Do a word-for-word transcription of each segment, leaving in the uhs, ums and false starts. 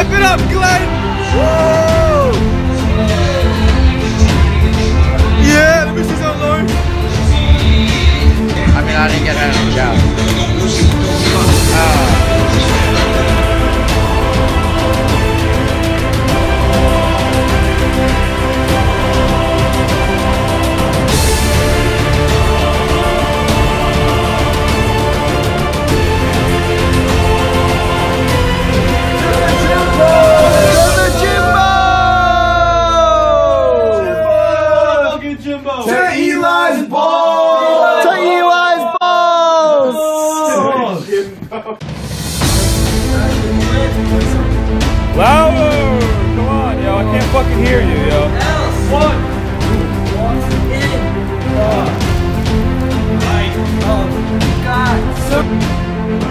Give it up, Glenn! Woo! Yeah, let me see some, Lord. I mean, I didn't get out of the job. Uh, Louder! Come on, yo. I can't fucking hear you, yo. One. Walks in. Right. Oh, God. So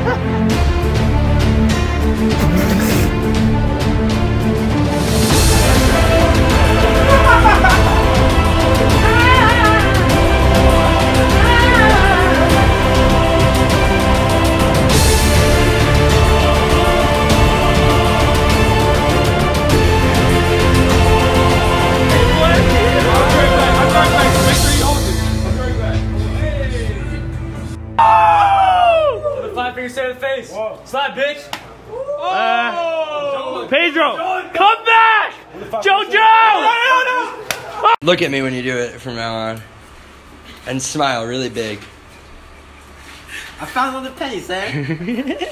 Say the face. Whoa. Slap, bitch. Uh, Pedro, come back! JoJo! Look at me when you do it from now on. And smile really big. I found all the pennies, eh?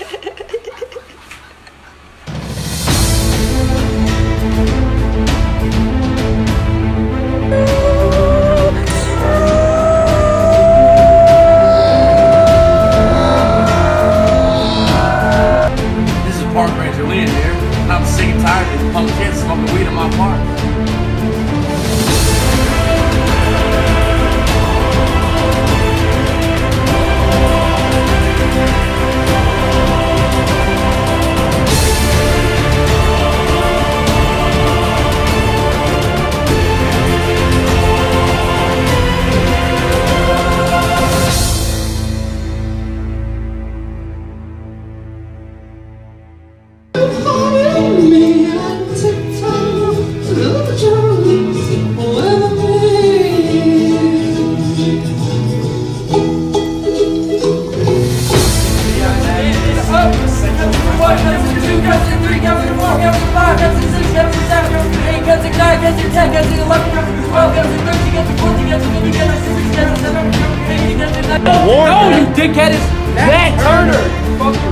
Punk kids smoking weed in my park. No, you dickhead, is Matt Turner!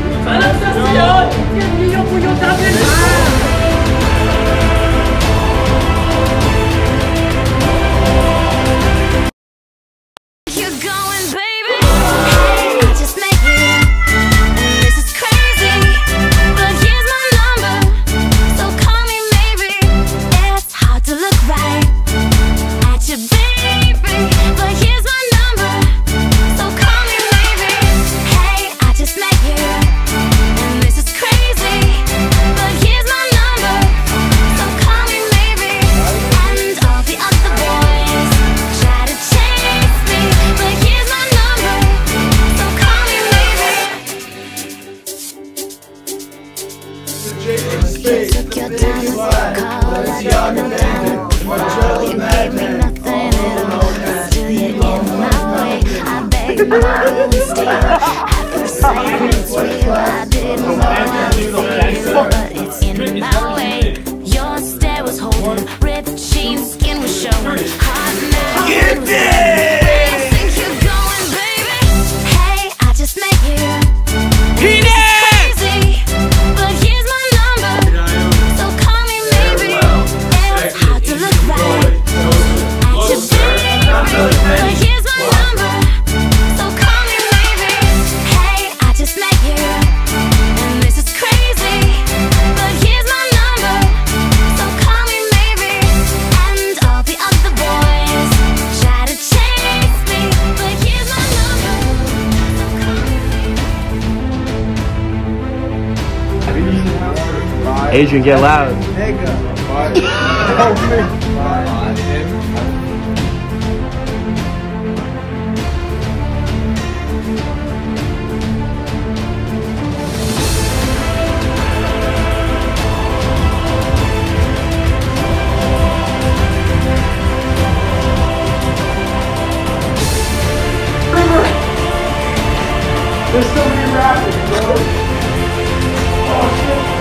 Adrian, get loud.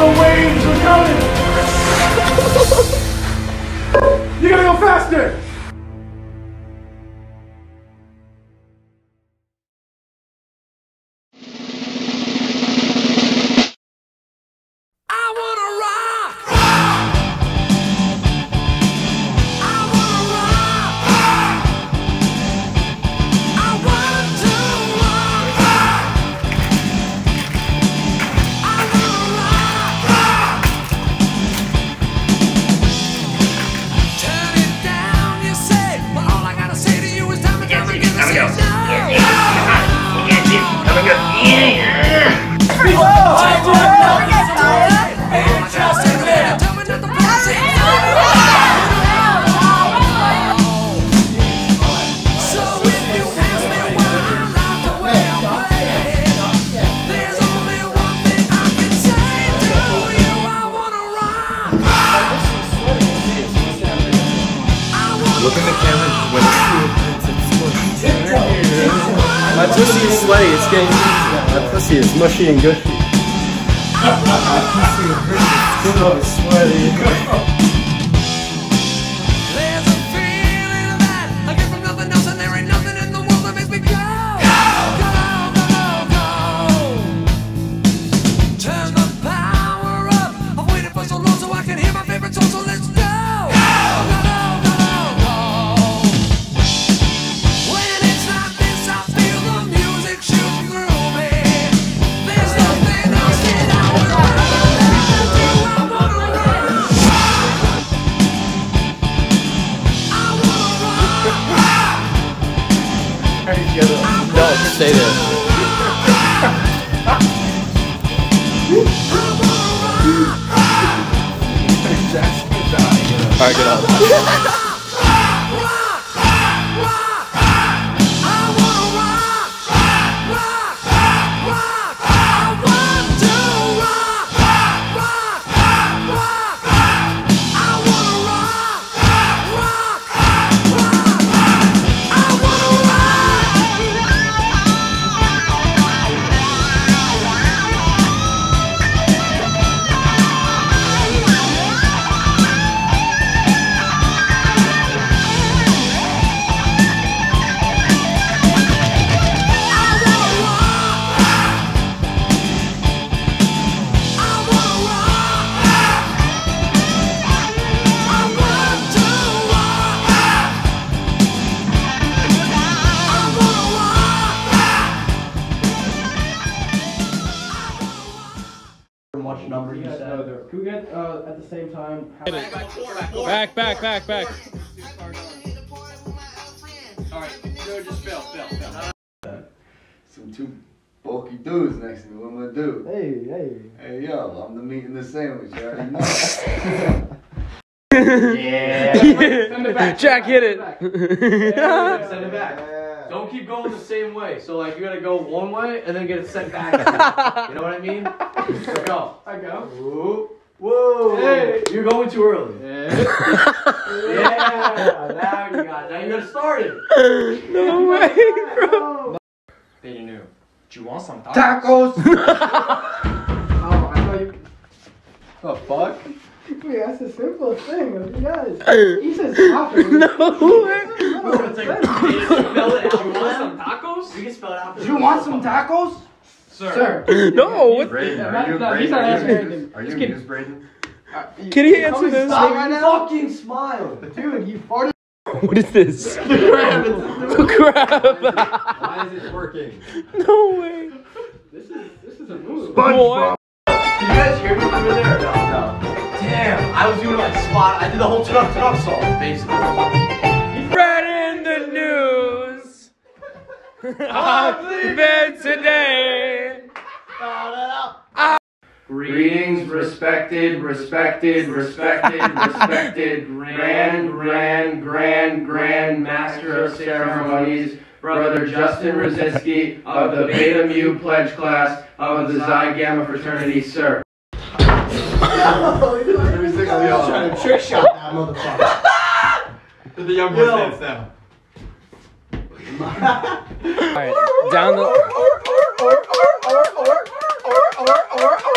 The waves are coming! You gotta go faster! Look in the camera when My pussy is sweaty, it's getting my pussy is mushy and gushy. My pussy is sweaty. There's a feeling that I get from nothing else, and there ain't nothing in the world that makes me go. Go, go, go, go. Turn the power up. I've waited for so long so I can hear my favorite song, so let's go. No, stay there. Alright, get out. Much number you said. Can we get uh, at the same time? Back, back, back, back. Alright, no, just Phil, Phil, Phil. some two bulky dudes next to me. What am I gonna do? Hey, hey. Hey, yo, I'm the meat in the sandwich. You already know. Yeah. Send it back. Jack hit it. Yeah, send it back. Don't keep going the same way. So like you gotta go one way and then get it sent back. You know what I mean? So go. I go. Whoa. Whoa. Hey. You're going too early. Yeah. Yeah. Now you got it. Now you gotta start it. No way, bro. Then you knew. Do you want some Tacos! Oh, I thought you. The fuck? Wait, that's the simplest thing. You guys. He says tacos. No way. It's like, you can spell it out. You want some tacos? You can spell it out. Do you want some tacos? Sir. Sir. No, what? Braden, Yeah, are that- you that- he's Braden? not Are answering you anything. Are Just you kidding. Miss Braden? Uh, Can he answer this? Stop right now. Fucking smile. Dude, you farted. What is this? The crab. It's The crab. Why is it working? No way. This is this is a move. What? Did you guys hear me through there? No. No. Damn, I was doing like spot. I did the whole turn up, turn up song, basically. Read in the news. I've been today. Greetings, respected, respected, respected, respected, grand, grand, grand, grand master of ceremonies, Brother Justin Rosinski of the Beta Mu pledge class of the Xi Gamma fraternity, sir. Trying to trick shot that motherfucker. Did the young boy dance down? Alright, down the.